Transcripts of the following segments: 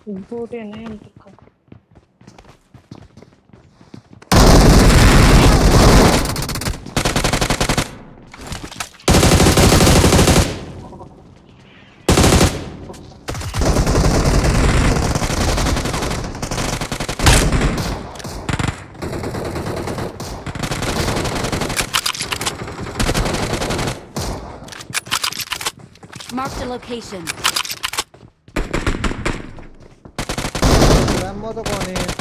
ఇంకోటి అనే అంతక Marked a location. Rammo to कौन है?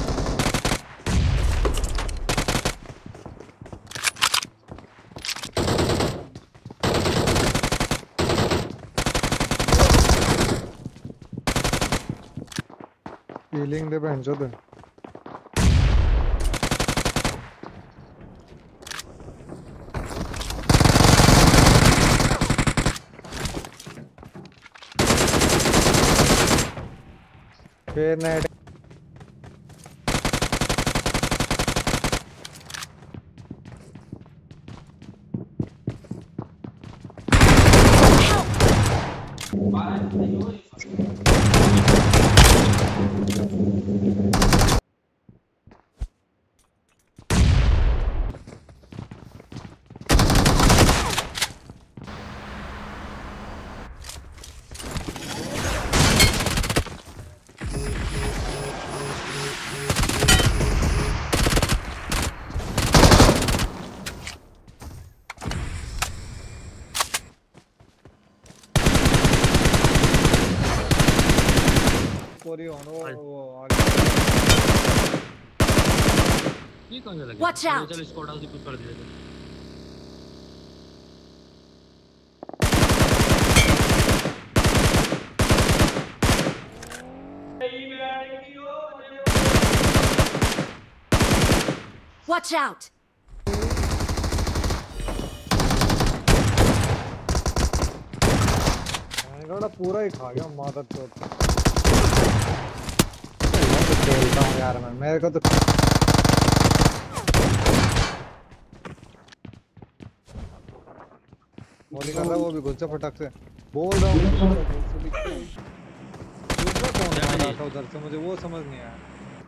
Healing दे बहन चोद। फिर नेट Watch out! Watch out! पूरा ही खा गया मादर चोद। खेलता हूँ यार मैं, मेरे को तो वो नहीं कर रहा, वो भी गुस्सा फटक से बोल रहा हूँ। दूसरा कौन मारा था उधर से, मुझे वो समझ नहीं आया।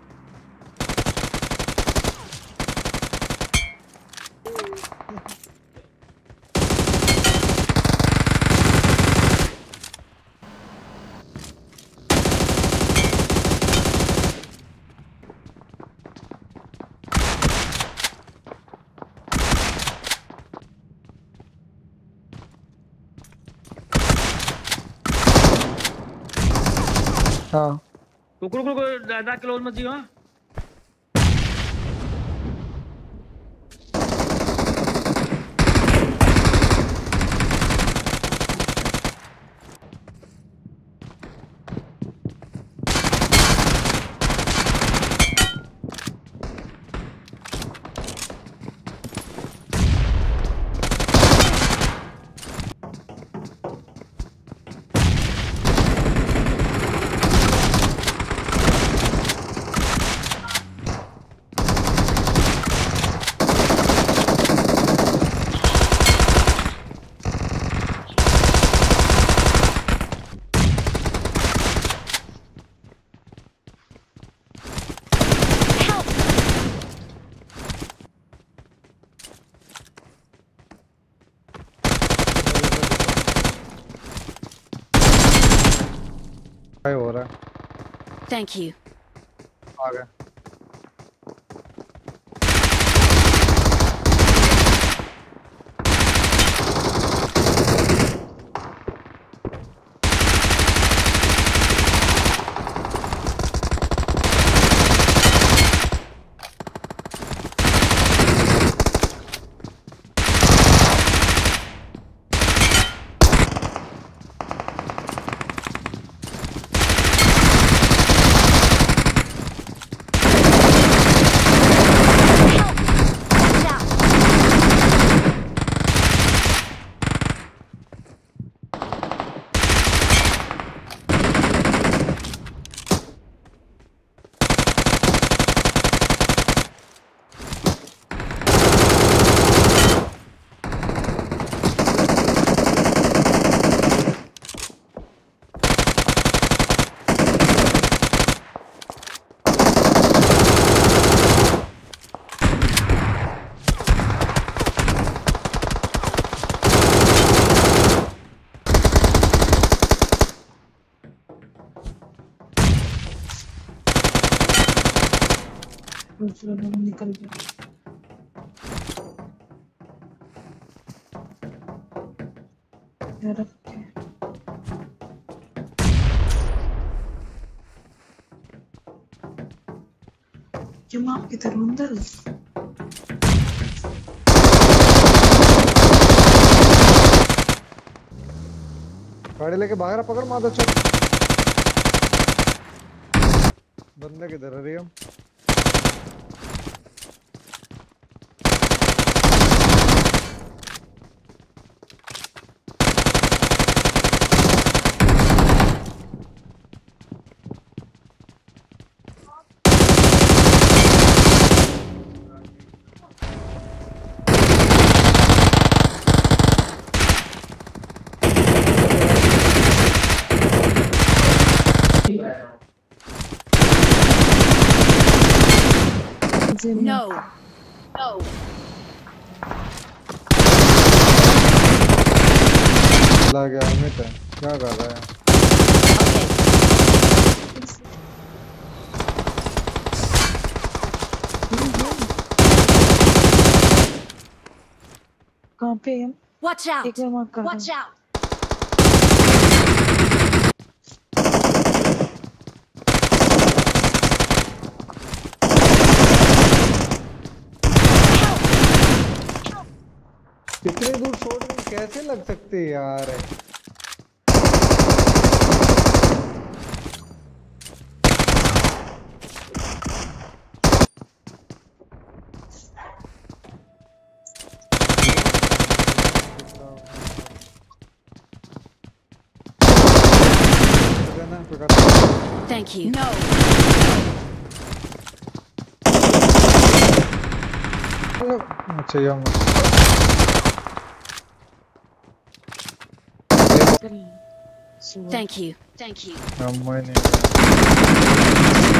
हाँ रुको ज्यादा क्लोज मत जियो। क्या हो रहा है? Thank you. आ गया। दूसरा लोग निकल गया। यार क्यों आप किधर अंदर गाड़ी लेके बाहर आ, पकड़ मार दो चल। बंदे किधर है रियम? No. No. ला गया अमित है, क्या कर रहा है? कहाँ पे है? Watch out. एक बार मार्क कर Watch out. इतने दूर शॉट में कैसे लग सकते हैं यार? Thank you. No. अच्छा ये हम Thank you. Thank you. हम नहीं